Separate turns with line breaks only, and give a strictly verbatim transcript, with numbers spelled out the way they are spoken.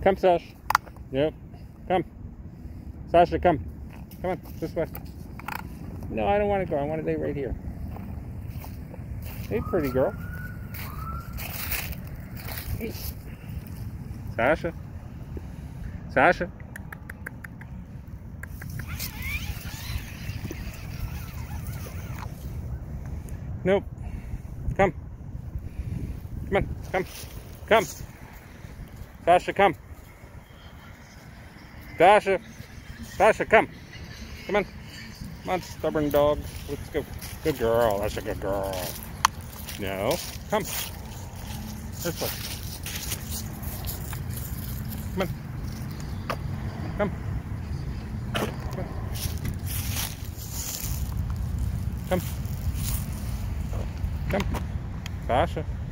Come, Sash. Yep. Come. Sasha, come. Come on, this way. No, I don't want to go. I want to stay right here. Hey, pretty girl. Hey. Sasha. Sasha. Nope. Come. Come on. Come. Come. Sasha, come. Sasha. Sasha, come. Come on. Come on, stubborn dog. Let's go. Good girl. That's a good girl. No. Come. This way. Come on. Come. Come. Come. Come. Sasha.